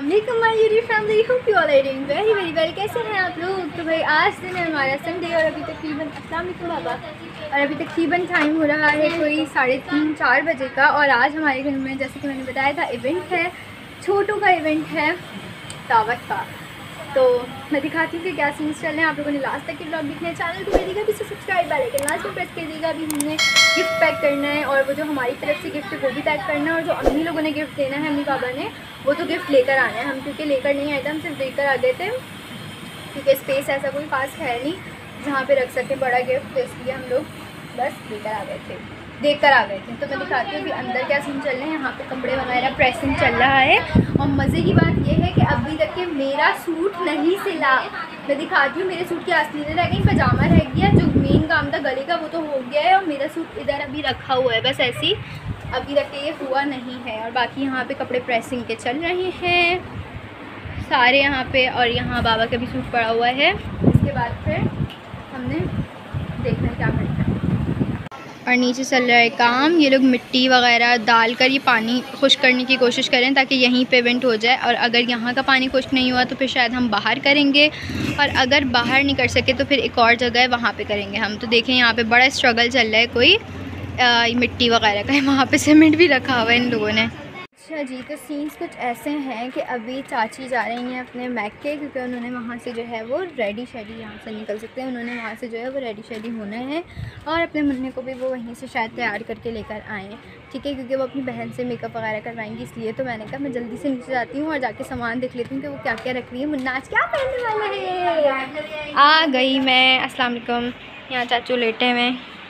अस्सलामुअलैकुम my YouTube family, hope you all are doing very very well. कैसे हैं आप लोग? तो भाई आज दिन है हमारा संडे और अभी तकरीबन अस्सलामुअलैकुम बाबा और अभी तकरीबन टाइम हो रहा है कोई 3:30-4 बजे का। और आज हमारे घर में जैसे कि मैंने बताया था इवेंट है, छोटू का इवेंट है दावत का। तो मैं दिखाती हूँ कि क्या सीन्स चल रहे हैं। आप लोगों ने लास्ट तक के ब्लॉग देखने हैं, चैनल को करिएगा भी सब्सक्राइब बेल आइकन लास्ट में प्रेस करिएगा। अभी हमने गिफ्ट पैक करना है और वो जो हमारी तरफ से गिफ्ट है वो भी पैक करना है, और जो अम्मी लोगों ने गिफ्ट देना है, अम्मी बाबा ने, वो तो गिफ्ट लेकर आना है। हम क्योंकि लेकर नहीं आए थे, हम सिर्फ देकर आ गए थे क्योंकि स्पेस ऐसा कोई खास है नहीं जहाँ पे रख सके बड़ा गिफ्ट, तो इसलिए हम लोग बस लेकर आ गए थे, देखकर आ गए थे। तो मैं दिखाती हूँ अभी अंदर क्या सीन चल रहे हैं। यहाँ पे कपड़े वगैरह प्रेसिंग चल रहा है और मज़े की बात यह है कि अभी तक के मेरा सूट नहीं सिला। मैं दिखाती हूँ, मेरे सूट की आस्तीनें रह गई, पजामा रह गया, जो मेन काम था गले का वो तो हो गया है, और मेरा सूट इधर अभी रखा हुआ है बस ऐसे ही, अभी तक ये हुआ नहीं है। और बाकी यहाँ पे कपड़े प्रेसिंग के चल रहे हैं सारे यहाँ पे, और यहाँ बाबा का भी सूट पड़ा हुआ है। इसके बाद फिर हमने देखना है क्या करना है। और नीचे चल रहा है काम, ये लोग मिट्टी वगैरह डालकर ये पानी खुश्क करने की कोशिश करें ताकि यहीं पे इवेंट हो जाए। और अगर यहाँ का पानी खुश्क नहीं हुआ तो फिर शायद हम बाहर करेंगे, और अगर बाहर नहीं कर सके तो फिर एक और जगह है वहाँ पे करेंगे हम। तो देखें यहाँ पे बड़ा स्ट्रगल चल रहा है, कोई मिट्टी वगैरह का है, वहाँ पे सीमेंट भी रखा हुआ है इन लोगों ने। अच्छा जी, तो सीन्स कुछ ऐसे हैं कि अभी चाची जा रही हैं अपने मैके, क्योंकि उन्होंने वहाँ से जो है वो रेडी शेडी, यहाँ से निकल सकते हैं, उन्होंने वहाँ से जो है वो रेडी शेडी होना है, और अपने मुन्ने को भी वो वहीं से शायद तैयार करके लेकर आएँ, ठीक है, क्योंकि वो अपनी बहन से मेकअप वगैरह करवाएंगी। इसलिए तो मैंने कहा मैं जल्दी से नीचे जाती हूँ और जाके सामान देख लेती हूँ कि वो क्या क्या रख रही है। मुन्ना आज क्या पहनने वाला है? आ गई मैं। अस्सलाम वालेकुम। यहाँ चाचू लेटे हुए,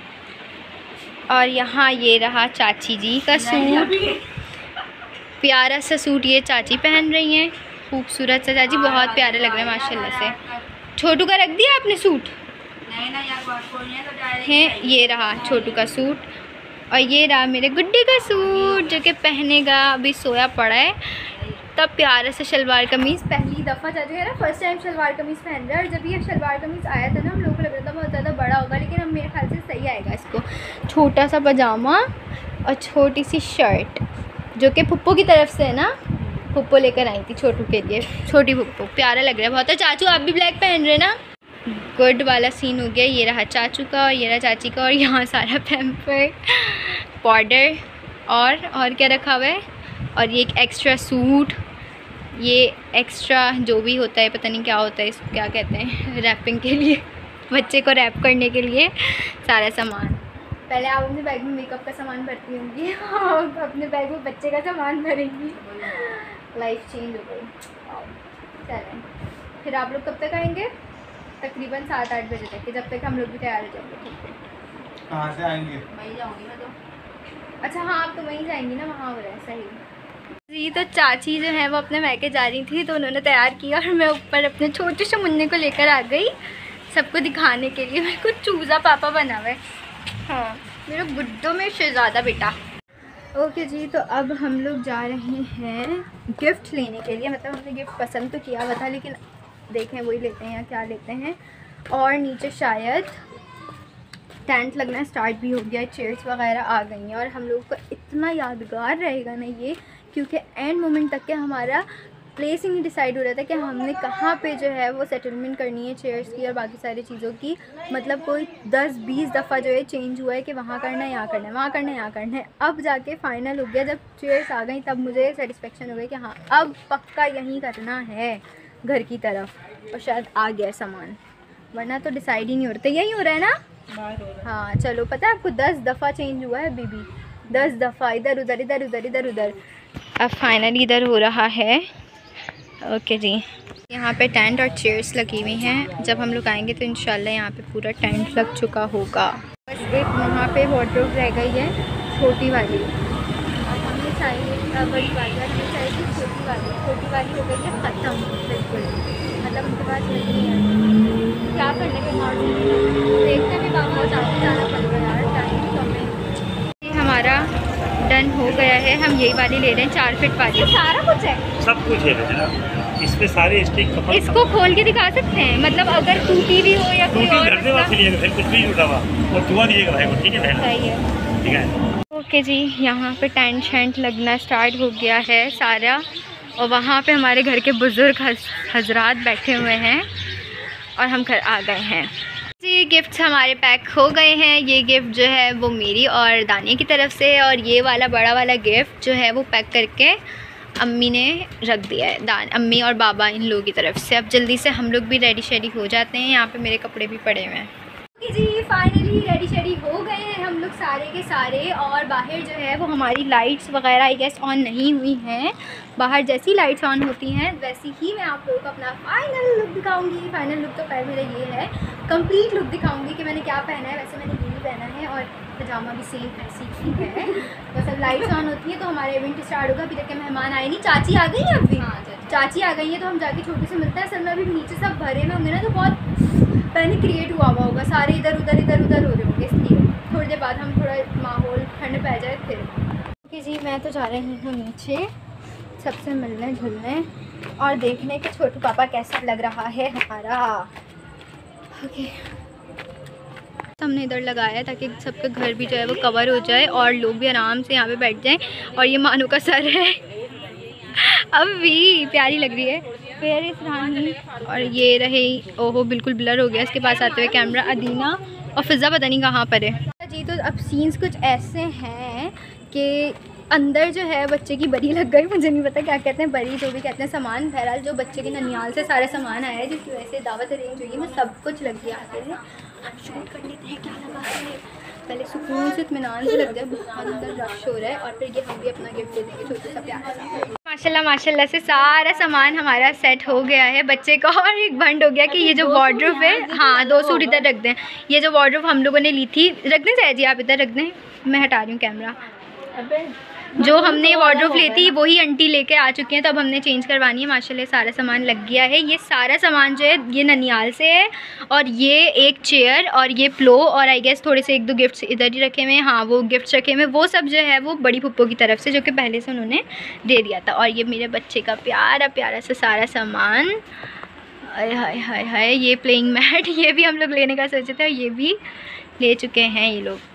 और यहाँ ये रहा चाची जी का सूट, प्यारा सा सूट ये चाची पहन रही हैं, खूबसूरत सा। चाची बहुत प्यारे लग रहे हैं माशाल्लाह से। छोटू का रख दिया आपने सूट? हैं, ये रहा छोटू का सूट, और ये रहा मेरे गुड्डे का सूट जो कि पहनेगा, अभी सोया पड़ा है। तब प्यारा सा शलवार कमीज़, पहली दफ़ा चाची है ना फर्स्ट टाइम शलवार कमीज़ पहन रहा है। और जब ये शलवार कमीज़ आया था ना, हम लोगों को लग रहा था बहुत ज़्यादा बड़ा होगा, लेकिन अब मेरे ख्याल से सही आएगा इसको। छोटा सा पजामा और छोटी सी शर्ट जो कि पुप्पो की तरफ से है ना, पुप्पो लेकर आई थी छोटू के लिए, छोटी पुप्पो। प्यारा लग रहा है बहुत। चाचू आप भी ब्लैक पहन रहे ना? गुड वाला सीन हो गया। ये रहा चाचू का और ये रहा चाची का, और यहाँ सारा पैम्पर पाउडर और क्या रखा हुआ है, और ये एक एक्स्ट्रा सूट, ये एक्स्ट्रा जो भी होता है, पता नहीं क्या होता है, इसको क्या कहते हैं, रैपिंग के लिए, बच्चे को रैप करने के लिए सारा सामान। पहले आप अपने बैग में मेकअप का सामान भरती होंगी और अपने बैग में बच्चे का सामान भरेंगी। लाइफ चेंज हो गई। चलें, फिर आप लोग कब तक आएंगे? तकरीबन 7-8 बजे तक, जब तक हम लोग भी तैयार हो जाएंगे। कहाँ से आएंगे? वहीं जाऊँगी मैं तो। अच्छा हाँ, आप तो वहीं जाएंगी ना, वहाँ हो रहा है। सही जी। तो चाची जो है वो अपने मैके जा रही थी, तो उन्होंने तैयार किया और मैं ऊपर अपने छोटे से मुन्ने को लेकर आ गई सबको दिखाने के लिए। मेरे को चूज़ा पापा बना हुआ है, हाँ, मेरे गुड्डो में शहज़ादा बेटा। ओके जी, तो अब हम लोग जा रहे हैं गिफ्ट लेने के लिए। मतलब हमने गिफ्ट पसंद तो किया हुआ था, लेकिन देखें वही लेते हैं या क्या लेते हैं। और नीचे शायद टेंट लगना स्टार्ट भी हो गया, चेयर्स वगैरह आ गई हैं, और हम लोगों को इतना यादगार रहेगा ना ये, क्योंकि एंड मोमेंट तक के हमारा प्लेस ही नहीं डिसाइड हो रहा था कि हमने कहाँ पे जो है वो सेटलमेंट करनी है चेयर्स की और बाकी सारी चीज़ों की। मतलब कोई 10-20 दफ़ा जो है चेंज हुआ है कि वहाँ करना है, यहाँ करना है, वहाँ करना है, यहाँ करना है। अब जाके फाइनल हो गया, जब चेयर्स आ गई तब मुझे सेटिस्फेक्शन हो गई कि हाँ अब पक्का यहीं करना है घर की तरफ, और शायद आ गया सामान, वरना तो डिसाइड ही नहीं हो रहा था। यही हो रहा है ना? हाँ चलो, पता है आपको 10 दफ़ा चेंज हुआ है बीबी, 10 दफ़ा, इधर उधर इधर उधर इधर उधर। अब फाइनली इधर हो रहा है। ओके जी, यहाँ पे टेंट और चेयर्स लगी हुई हैं। जब हम लोग आएंगे तो इंशाल्लाह यहाँ पे पूरा टेंट लग चुका होगा। बस एक वहाँ पे वार्डरोब रह गई है, छोटी वाली। अब हमें चाहिए बड़ी वाली, हमें चाहिए छोटी वाली हो गई है ख़त्म बिल्कुल, मतलब उनके पास नहीं है। क्या करने के बाद देखते हैं, बाबा जाना पड़ेगा यार, टाइम कम है। हमारा डन हो गया है, हम यही वाली ले रहे हैं, 4 फीट वाली। सारा कुछ है, सब कुछ है इसमें, सारे स्टिक। इसको खोल के दिखा सकते हैं, मतलब अगर टूटी भी हो या कोई और कुछ भी टूटा हुआ और धुआं दिएगा भाई को, ठीक है? सही है, ठीक है। ओके जी, यहाँ पे टेंट शेंट लगना स्टार्ट हो गया है सारा, और वहाँ पे हमारे घर के बुज़ुर्ग हजरात बैठे हुए हैं और हम घर आ गए हैं जी। गिफ्ट्स हमारे पैक हो गए हैं। ये गिफ्ट जो है वो मेरी और दानिया की तरफ से है, और ये वाला बड़ा वाला गिफ्ट जो है वो पैक करके अम्मी ने रख दिया है, अम्मी और बाबा इन लोगों की तरफ से। अब जल्दी से हम लोग भी रेडी शेडी हो जाते हैं। यहाँ पे मेरे कपड़े भी पड़े हुए हैं जी। फाइनली रेडी शेडी हो गए हैं हम लोग सारे के सारे, और बाहर जो है वो हमारी लाइट्स वगैरह आई गेस ऑन नहीं हुई हैं। बाहर जैसी लाइट्स ऑन होती हैं वैसी ही मैं आप लोगों को अपना फाइनल लुक दिखाऊंगी। फाइनल लुक तो पहले मेरा ये है, कंप्लीट लुक दिखाऊंगी कि मैंने क्या पहना है। वैसे मैंने ये पहना है और पजामा भी सेम ऐसी ही है। बस अब लाइट्स ऑन होती है तो हमारा इवेंट स्टार्ट होगा। अभी तक के मेहमान आए नहीं। चाची आ गई हैं अभी? हाँ चाची आ गई है, तो हम जाके छोटे से मिलते हैं। असल में अभी नीचे सब भरे में होंगे ना, तो बहुत पैनिक क्रिएट हुआ होगा, सारे इधर उधर हो रहे होंगे, इसलिए थोड़ी देर बाद हम थोड़ा माहौल ठंड पै जाए फिर। ओके जी, मैं तो जा रही हूँ नीचे सबसे मिलने जुलने और देखने के छोटू पापा कैसा लग रहा है हमारा। ओके, हमने इधर लगाया है ताकि सबके घर भी जो है वो कवर हो जाए और लोग भी आराम से यहाँ पे बैठ जाएं। और ये मानू का सर है अब भी प्यारी लग रही है, फेयर इस रानी। और ये रहे, ओहो बिल्कुल ब्लर हो गया इसके पास आते हुए कैमरा, अदीना और फिज़ा पता नहीं कहाँ पर है जी। तो अब सीन्स कुछ ऐसे हैं कि अंदर जो है बच्चे की बरी लग गई, मुझे नहीं पता क्या कहते हैं, बरी जो भी कहते हैं, सामान। बहरहाल जो बच्चे के ननियाल से सारा सामान आया है जिसकी वजह से दावत अरेंज हुई है, मैं सब कुछ लग गया आते हैं। हम शूट कर लेते हैं, क्या लगा है पहले सुकून से इत्मीनान से लग जाए, बहुत अंदर रश हो रहा है। और फिर ये हम भी अपना गिफ्ट दे देंगे छोटा सा प्यारा सा। माशाल्लाह माशाल्लाह से सारा सामान हमारा सेट हो गया है बच्चे का। और एक भंड हो गया कि ये जो वार्डरोब है, हाँ 2 सूट इधर रख दें। ये जो वार्डरोब हम लोगों ने ली थी, रख दें चाहे जी आप इधर रख दें, मैं हटा रही हूँ कैमरा। जो हमने वार्डरोब ली थी वही आंटी लेके आ चुकी हैं, तो अब हमने चेंज करवानी है। माशाल्लाह सारा सामान लग गया है। ये सारा सामान जो है ये ननियाल से है, और ये एक चेयर और ये प्लो और आई गेस थोड़े से 1-2 गिफ्ट्स इधर ही रखे हुए हैं। हाँ वो गिफ्ट्स रखे हुए हैं, वो सब जो है वो बड़ी पुप्पो की तरफ से, जो कि पहले से उन्होंने दे दिया था। और ये मेरे बच्चे का प्यारा प्यारा सा सारा सामान, हाय हाय हाय हाय। ये प्लेइंग मैट, ये भी हम लोग लेने का सोचे थे और ये भी ले चुके हैं ये लोग।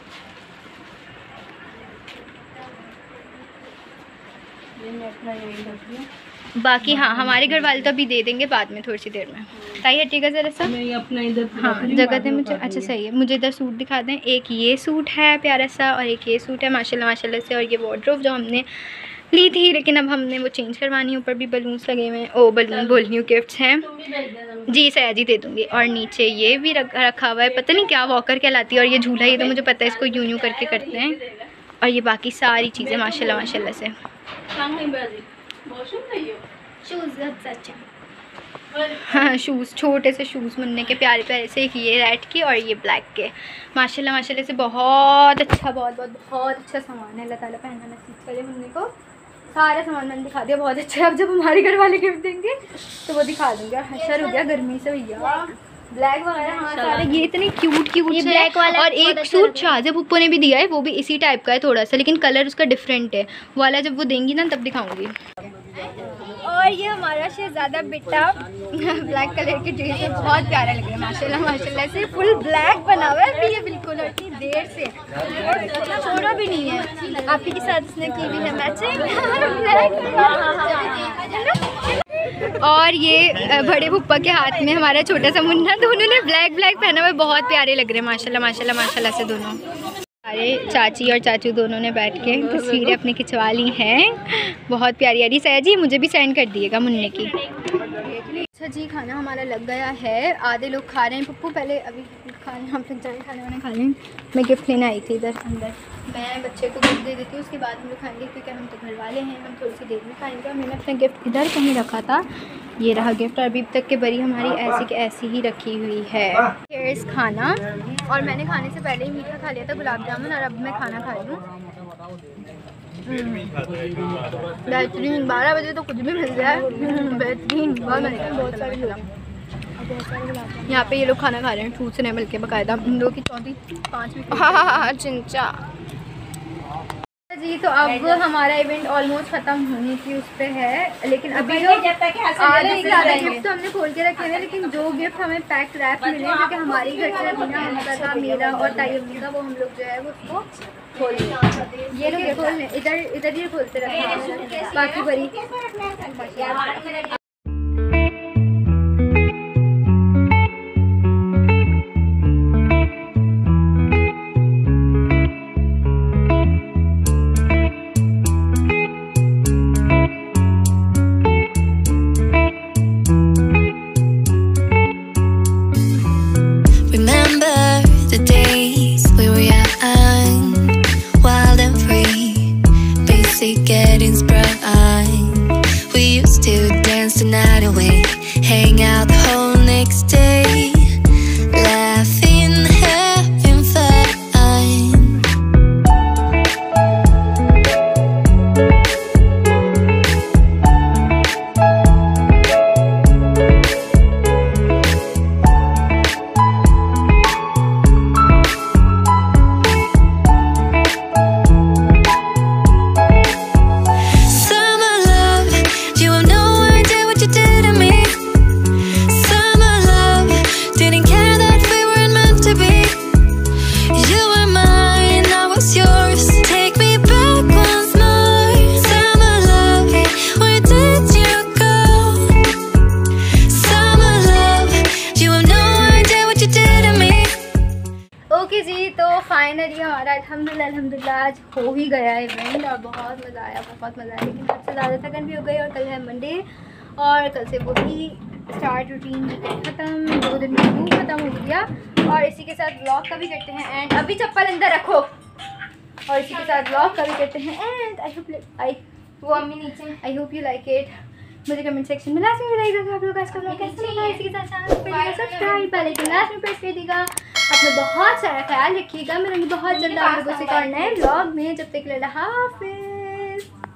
बाकी हाँ हमारे घर वाले तो अभी दे देंगे बाद में, थोड़ी सी देर में। ताई हटिएगा ज़रा सा, अपना इधर हाँ जगह दें मुझे। अच्छा सही है, मुझे इधर सूट दिखा दें। एक ये सूट है प्यारा सा और एक ये सूट है माशाल्लाह माशाल्लाह से। और ये वार्डरोब जो हमने ली थी, लेकिन अब हमने वो चेंज करवानी है। ऊपर भी बलून्स लगे हुए हैं, ओ बलून बोल रही हूँ, गिफ्ट्स हैं जी, सयाजी दे दूँगी। और नीचे ये भी रखा हुआ है, पता नहीं क्या वॉकर कहलाती है। और ये झूला, ये तो मुझे पता है, इसको यूं यूं करके करते हैं। और ये बाकी सारी चीज़ें माशाल्लाह माशाल्लाह से। शूज़ अच्छा, हाँ शूज़, छोटे से शूज़ मुन्ने के प्यारे प्यारे से, एक ये रेड के और ये ब्लैक के। माशाल्लाह माशाल्लाह से बहुत अच्छा, बहुत बहुत बहुत अच्छा सामान है। अल्लाह ताला पहनना नसीब करे मुन्ने को। सारा सामान मैंने दिखा दिया, बहुत अच्छा है। अब जब हमारे घर वाले गिफ्ट देंगे तो वो दिखा दूँगा। हशर हो गया गर्मी से भैया। ब्लैक वगैरह हाँ सारे, ये इतने क्यूट क्यूट से ब्लैक वाला। और एक सूट शाहज़ेब पुप्पो ने भी दिया है, वो भी इसी टाइप का है थोड़ा सा, लेकिन कलर उसका डिफरेंट है वाला। जब वो देंगी ना तब दिखाऊंगी। और ये हमारा शहजादा बेटा ब्लैक कलर की ड्रेस है, बहुत प्यारा लग रहा है माशाल्लाह माशाल्लाह से। फुल ब्लैक बना हुआ है अभी ये बिल्कुल, और इतनी देर से, और छोड़ा भी नहीं है। आपके साथ इसने की भी है मैचिंग। और ये बड़े पुप्पा के हाथ में हमारा छोटा सा मुन्ना, दोनों ने ब्लैक ब्लैक पहना हुआ है, बहुत प्यारे लग रहे हैं माशाल्लाह माशाल्लाह माशाल्लाह से दोनों। सारे चाची और चाचू दोनों ने बैठ के तस्वीरें अपनी खिंचवा ली हैं, बहुत प्यारी प्यारी। सया जी मुझे भी सेंड कर दिएगा मुन्ने की। अच्छा जी, खाना हमारा लग गया है, आधे लोग खा रहे हैं। पप्पू पहले अभी खाने, हम फिर जाए खाने वाने खा लें। मैं गिफ्ट लेने आई थी इधर अंदर, मैं बच्चे को गिफ्ट दे देती हूँ, उसके बाद हम लोग खाएंगे क्योंकि हम तो घर वाले हैं, हम थोड़ी सी देर में खाएंगे। और मैंने अपना गिफ्ट इधर कहीं रखा था, ये रहा गिफ्ट। और अभी तक के बरी हमारी ऐसी की ऐसी ही रखी हुई है। हेयर्स खाना, और मैंने खाने से पहले ही मीठा खा लिया था, गुलाब जामुन, और अब मैं खाना खा रही हूँ। बेहतरीन, 12 बजे तो कुछ भी मिल जाए, बेहतरीन, बहुत सारे गुलाब। यहाँ पे ये लोग खाना खा रहे हैं, ठूस रहे हैं बल्कि बाकायदा। इन लोगों की 4-5 चिंचा। जी तो अब हमारा इवेंट ऑलमोस्ट ख़त्म होने की उस पे है, लेकिन अभी जो ज़्यादा गिफ्ट तो हमने खोल के रखे हैं, लेकिन जो गिफ्ट हमें पैक रैप मिले क्योंकि हमारी घर से बिना हमका था मेरा और ताइब का, वो हम लोग जो है वो उसको खोल लें। ये लोग खोल लें, इधर ही खोलते रहे बाकी बड़ी। Getting sprung, we used to dance the night away, hang out the whole next day, laughing, having fun. Finally हमारा अल्हम्दुलिल्लाह आज हो ही गया इवेंट और बहुत मज़ा आया, लेकिन हद से ज़्यादा थकन भी हो गई। और कल है मंडे और कल से वही स्टार्ट रूटीन ख़त्म, 2 दिन में स्कूल ख़त्म हो गया। और इसी के साथ ब्लॉग का भी करते हैं एंड। अभी चप्पल अंदर रखो। और इसी के साथ ब्लॉग का भी करते हैं एंड। वो अम्मी नीचे, I hope you like it. मुझे कमेंट सेक्शन में लास्ट में बताइएगा आप लोग का ब्लॉग कैसा लगा। इसी के साथ चैनल को सब्सक्राइब बेल आइकन लास्ट में प्रेस कर दीजिएगा। अपना बहुत सारा ख्याल रखिएगा। मिलूंगी बहुत जल्द आप लोगों से एक और नए ब्लॉग में। जब तक के लिए हाफिज़।